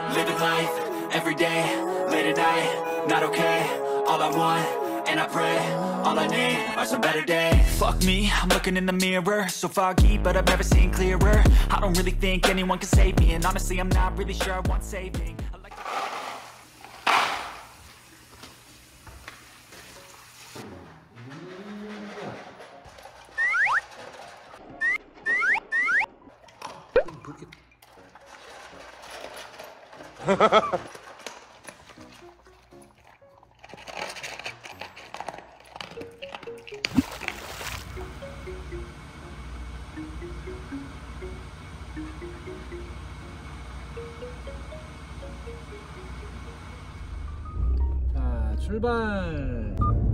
living life, every day, late at night, not okay. All I want, and I pray, all I need are some better days. Fuck me, I'm looking in the mirror, so foggy, but I've never seen clearer. I don't really think anyone can save me, and honestly I'm not really sure I want saving. 자, 출발.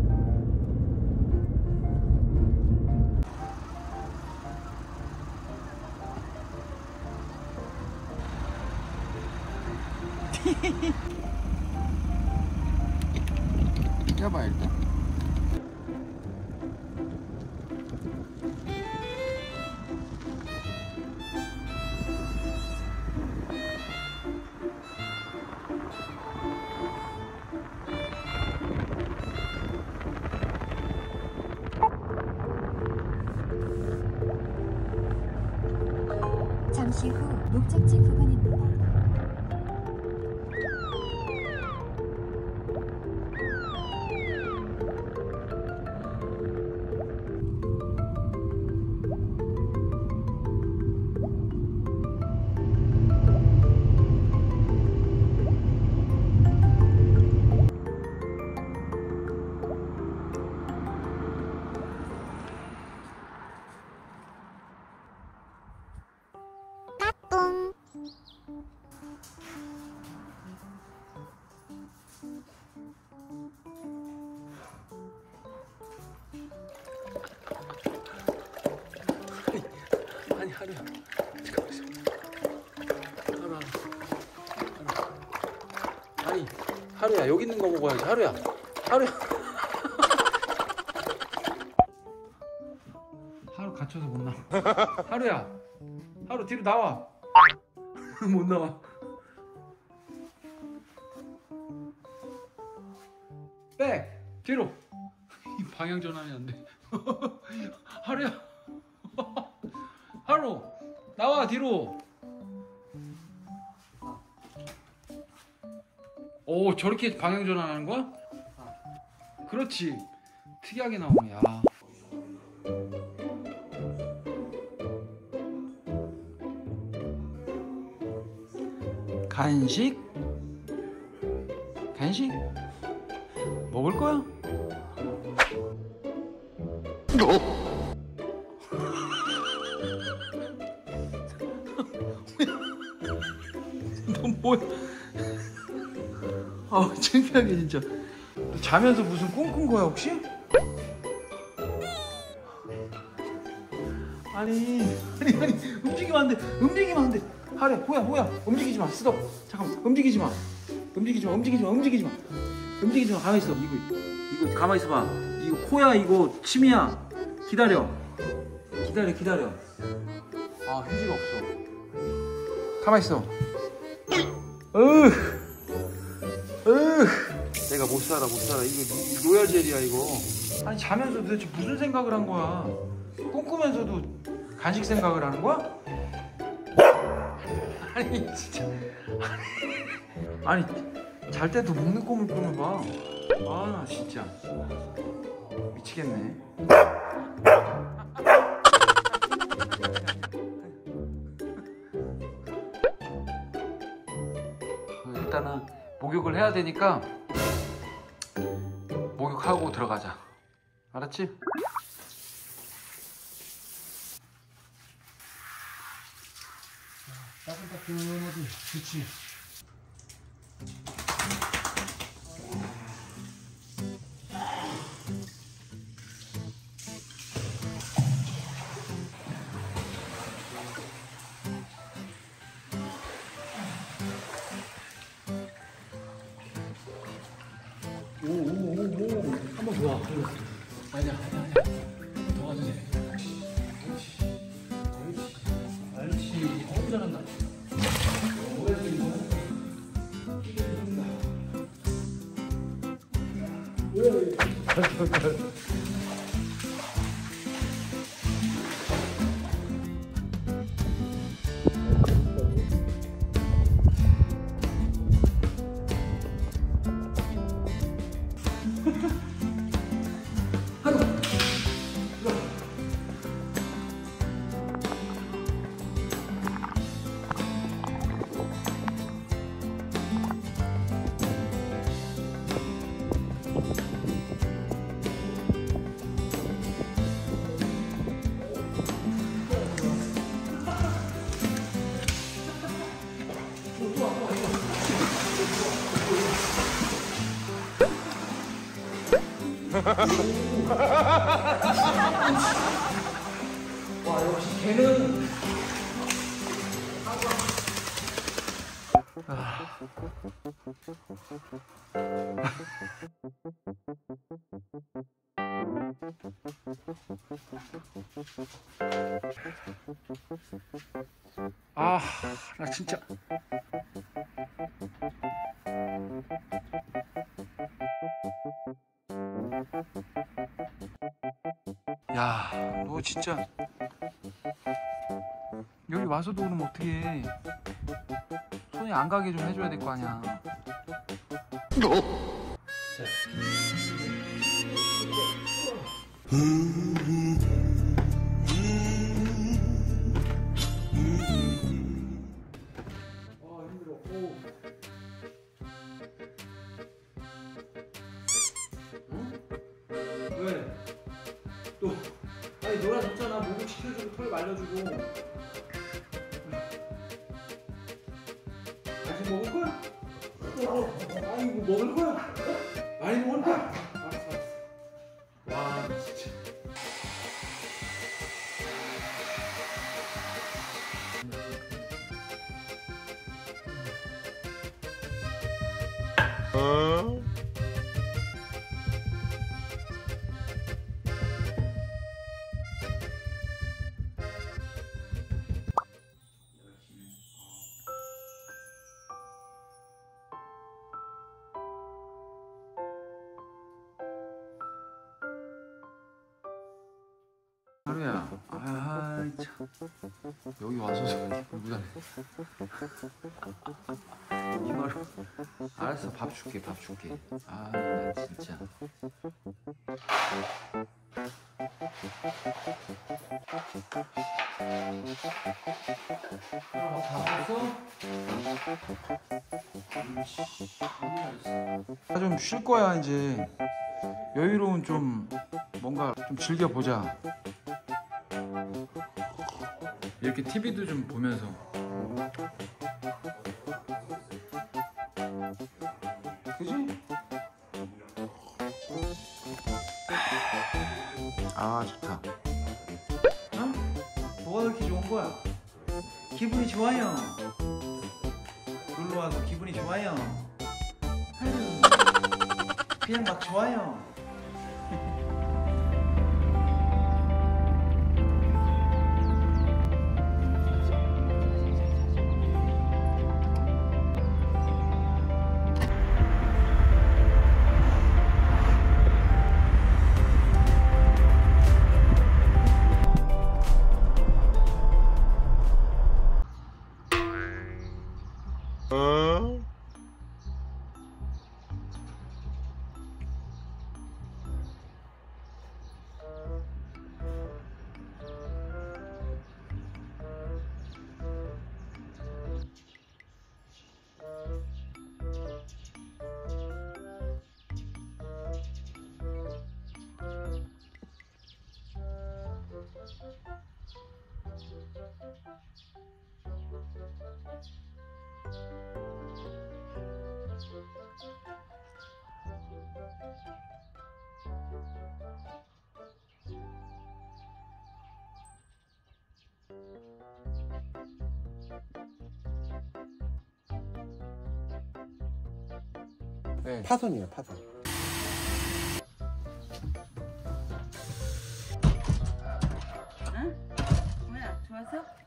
껴봐 일단. 잠시 후 목적지 부근입니다. 아니 하루야, 잠깐만 있어. 하루야. 아니 하루야, 여기 있는 거 먹어야지. 하루야. 하루 갇혀서 못 나와. 하루야, 하루 뒤로 나와. 못 나와. 백 뒤로. 이 방향 전환이 안 돼. 하루야. 하루 나와 뒤로. 오, 저렇게 방향 전환하는 거야? 그렇지. 특이하게 나오네. 야. 간식? 간식? 먹을 거야? 너 뭐야? 아, 창피하게 진짜. 너 자면서 무슨 꿈 꾼 거야 혹시? 아니 움직이면 안 돼. 움직이면 안 돼. 하루야, 호야 움직이지 마. 스톱. 잠깐만. 움직이지 마. 가만히 있어. 이거 가만히 있어 봐. 이거 코야, 이거 침이야. 기다려. 아, 휴지가 없어. 가만히 있어. 내가 못 살아. 이거 로얄 젤이야 이거. 아니 자면서 도대체 무슨 생각을 한 거야? 꿈꾸면서도 간식 생각을 하는 거야? 아니 진짜. 아니 잘 때도 먹는 꿈을 꾸는 봐. 아, 나 진짜 미치겠네. 일단은 목욕을 해야 되니까 목욕하고 들어가자. 알았지? 따끈따끈하지? 좋지? 오, 한번 더 와. 아니야. 더 와도 돼. 옳지. 잘한다. 뭐야, 이거? 와 역시 걔는 나 진짜 야, 너 진짜 여기 와서도 그러면 어떡해. 손이 안 가게 좀 해줘야 될 거 아니야. 왜? 또 아니 놀아줬잖아. 목욕 시켜주고 털 말려주고. 아직 먹을 거야? 아니 뭐 먹을 거야? 많이 먹을 거야? 알았어. 와 진짜. 하루야, 아 참. 여기 와서 불구다네. 이 말. 알았어, 밥 줄게, 밥 줄게. 아, 나 진짜. 좀 쉴 거야 이제. 여유로운 좀 뭔가 좀 즐겨 보자. 이렇게 TV도 좀 보면서. 그지? 아 좋다. 어? 뭐가 그렇게 좋은 거야? 기분이 좋아요. 놀러 와서 기분이 좋아요. 아유, 그냥 막 좋아요. 네. 파손이에요, 파손. 응? 뭐야, 좋아서?